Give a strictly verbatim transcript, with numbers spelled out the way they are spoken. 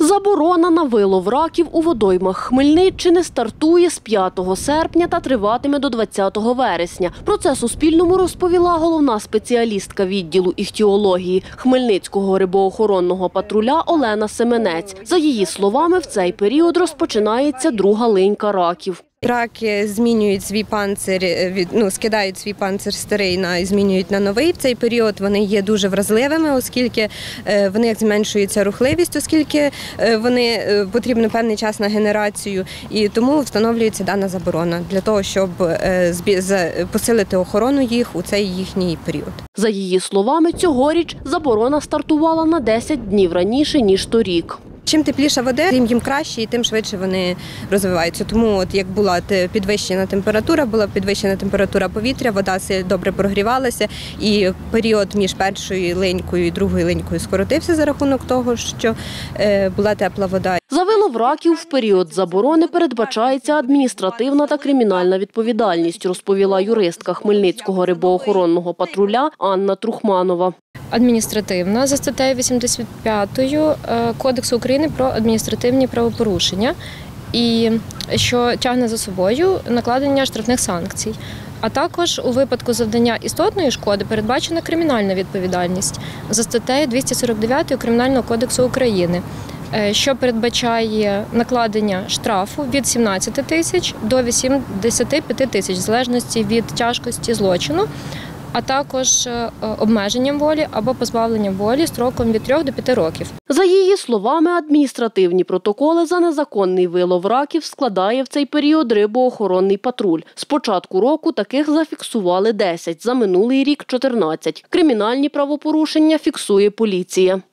Заборона на вилов раків у водоймах Хмельниччини стартує з п'ятого серпня та триватиме до двадцятого вересня. Про це Суспільному розповіла головна спеціалістка відділу іхтіології Хмельницького рибоохоронного патруля Олена Семенець. За її словами, в цей період розпочинається друга линька раків. Раки змінюють свій панцир, ну, скидають свій панцир старий на, і змінюють на новий. В цей період вони є дуже вразливими, оскільки вони як зменшується рухливість, оскільки вони потрібен певний час на генерацію. І тому встановлюється дана заборона для того, щоб посилити охорону їх у цей їхній період. За її словами, цьогоріч заборона стартувала на десять днів раніше, ніж торік. Чим тепліша вода, тим їм краще і тим швидше вони розвиваються. Тому от як була підвищена температура, була підвищена температура повітря, вода добре прогрівалася і період між першою линькою і другою линькою скоротився за рахунок того, що була тепла вода. За вилов раків в період заборони передбачається адміністративна та кримінальна відповідальність, розповіла юристка Хмельницького рибоохоронного патруля Анна Трухманова. Адміністративна за статтею вісімдесят п'ятою Кодексу України про адміністративні правопорушення, і що тягне за собою накладення штрафних санкцій. А також у випадку завдання істотної шкоди передбачена кримінальна відповідальність за статтею двісті сорок дев'ятою Кримінального кодексу України, що передбачає накладення штрафу від сімнадцяти тисяч до вісімдесяти п'яти тисяч, в залежності від тяжкості злочину, а також обмеженням волі або позбавленням волі строком від трьох до п'яти років. За її словами, адміністративні протоколи за незаконний вилов раків складає в цей період рибоохоронний патруль. З початку року таких зафіксували десять, за минулий рік – чотирнадцять. Кримінальні правопорушення фіксує поліція.